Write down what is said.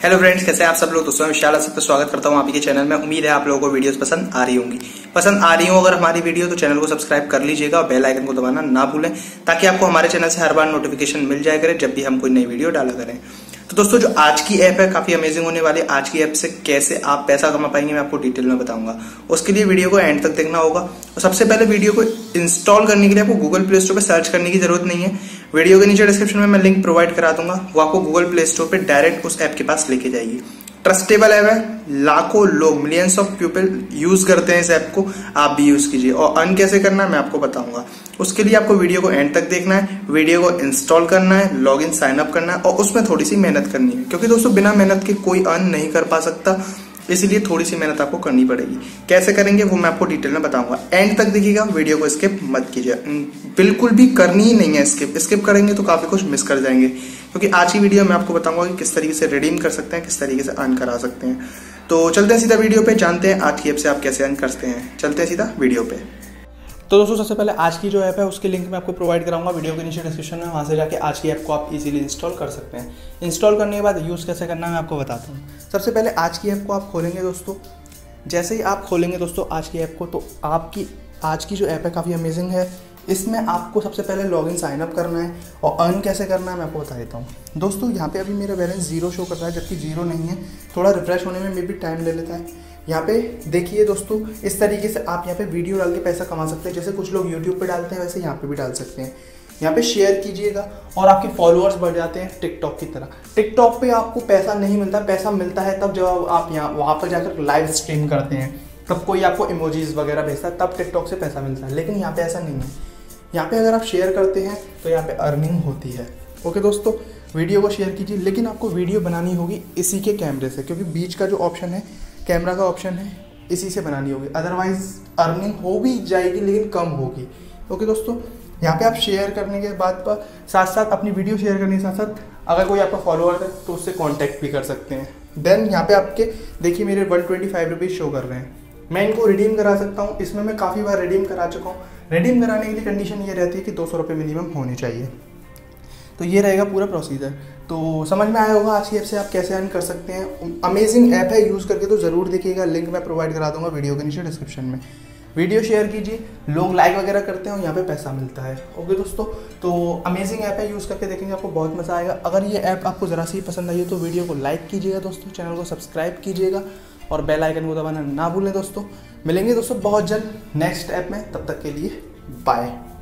Hello friends, कैसे हैं आप सब लोग। दोस्तों मैं विशाल, सबका स्वागत करता हूं आप ही के चैनल में। उम्मीद है आप लोगों को वीडियोस पसंद आ रही होंगी। पसंद आ रही हो अगर हमारी वीडियो तो चैनल को सब्सक्राइब कर लीजिएगा और बेल आइकन को दबाना ना भूलें, ताकि आपको हमारे चैनल से हर बार नोटिफिकेशन मिल जाया करे जब भी हम कोई नई वीडियो डाला करें। तो दोस्तों जो आज की ऐप है काफी अमेजिंग होने वाली है। आज की ऐप से कैसे आप पैसा कमा पाएंगे मैं आपको डिटेल में बताऊंगा। उसके लिए वीडियो को एंड तक देखना होगा। और सबसे पहले वीडियो को इंस्टॉल करने के लिए आपको गूगल प्ले स्टोर पर सर्च करने की जरूरत नहीं है। वीडियो के नीचे डिस्क्रिप्शन में मैं लिंक प्रोवाइड करा दूंगा, वो आपको गूगल प्ले स्टोर पर डायरेक्ट उस ऐप के पास लेके जाएगी। ट्रस्टेबल ऐप है, लाखों लोग, मिलियंस ऑफ पीपल यूज करते हैं इस ऐप को। आप भी यूज कीजिए। और अर्न कैसे करना है मैं आपको बताऊंगा। उसके लिए आपको वीडियो को एंड तक देखना है, वीडियो को इंस्टॉल करना है, लॉगिन साइन अप करना है और उसमें थोड़ी सी मेहनत करनी है, क्योंकि दोस्तों बिना मेहनत के कोई अर्न नहीं कर पा सकता। इसीलिए थोड़ी सी मेहनत आपको करनी पड़ेगी। कैसे करेंगे वो मैं आपको डिटेल में बताऊंगा। एंड तक देखिएगा, वीडियो को स्किप मत कीजिए, बिल्कुल भी करनी ही नहीं है। स्किप करेंगे तो काफी कुछ मिस कर जाएंगे, क्योंकि आज की वीडियो में आपको बताऊंगा कि किस तरीके से रिडीम कर सकते हैं, किस तरीके से अर्न करा सकते हैं। तो चलते हैं सीधा वीडियो पे, जानते हैं आज की ऐप से आप कैसे अर्न करते हैं। चलते हैं सीधा वीडियो पे। तो दोस्तों सबसे पहले आज की जो ऐप है उसकी लिंक मैं आपको प्रोवाइड कराऊंगा वीडियो के नीचे डिस्क्रिप्शन में। वहाँ से जाके आज की ऐप को आप इजीली इंस्टॉल कर सकते हैं। इंस्टॉल करने के बाद यूज़ कैसे करना है मैं आपको बताता हूँ। सबसे पहले आज की ऐप को आप खोलेंगे दोस्तों। जैसे ही आप खोलेंगे दोस्तों आज की ऐप को, तो आपकी आज की जो ऐप है काफ़ी अमेजिंग है। इसमें आपको सबसे पहले लॉगिन साइन अप करना है और अर्न कैसे करना है मैं आपको बता देता हूँ। दोस्तों यहाँ पे अभी मेरा बैलेंस 0 शो कर रहा है, जबकि 0 नहीं है। थोड़ा रिफ्रेश होने में भी टाइम ले लेता है। यहाँ पे देखिए दोस्तों, इस तरीके से आप यहाँ पे वीडियो डाल के पैसा कमा सकते हैं। जैसे कुछ लोग यूट्यूब पे डालते हैं, वैसे यहाँ पे भी डाल सकते हैं। यहाँ पे शेयर कीजिएगा और आपके फॉलोअर्स बढ़ जाते हैं टिकटॉक की तरह। टिकटॉक पे आपको पैसा नहीं मिलता, पैसा मिलता है तब जब आप वहाँ पर जाकर लाइव स्ट्रीम करते हैं, तब कोई आपको इमोजीज वगैरह भेजता है, तब टिकटॉक से पैसा मिलता है। लेकिन यहाँ पे ऐसा नहीं है। यहाँ पे अगर आप शेयर करते हैं तो यहाँ पे अर्निंग होती है। ओके दोस्तों, वीडियो को शेयर कीजिए, लेकिन आपको वीडियो बनानी होगी इसी के कैमरे से, क्योंकि बीच का जो ऑप्शन है, कैमरा का ऑप्शन है, इसी से बनानी होगी। अदरवाइज अर्निंग हो भी जाएगी लेकिन कम होगी। ओके दोस्तों, यहाँ पे आप शेयर करने के बाद साथ साथ अपनी वीडियो शेयर करने के साथ साथ अगर कोई आपका फॉलोअर है तो उससे कॉन्टैक्ट भी कर सकते हैं। देन यहाँ पे आपके देखिए मेरे 125 रुपीज़ शो कर रहे हैं। मैं इनको रिडीम करा सकता हूँ। इसमें मैं काफ़ी बार रिडीम करा चुका हूँ। रिडीम कराने के लिए कंडीशन ये रहती है कि 200 रुपये मिनिमम होने चाहिए। तो ये रहेगा पूरा प्रोसीजर। तो समझ में आया होगा आज की ऐप से आप कैसे अर्न कर सकते हैं। अमेजिंग ऐप है, यूज़ करके तो ज़रूर देखिएगा। लिंक मैं प्रोवाइड करा दूंगा वीडियो के नीचे डिस्क्रिप्शन में। वीडियो शेयर कीजिए, लोग लाइक वगैरह करते हैं और यहाँ पे पैसा मिलता है। ओके दोस्तों, तो अमेजिंग ऐप है, यूज़ करके देखेंगे आपको बहुत मज़ा आएगा। अगर ये ऐप आपको ज़रा सी पसंद आई है तो वीडियो को लाइक कीजिएगा दोस्तों, चैनल को सब्सक्राइब कीजिएगा और बेल आइकन को दबाना ना भूलें दोस्तों। मिलेंगे दोस्तों बहुत जल्द नेक्स्ट ऐप में, तब तक के लिए बाय।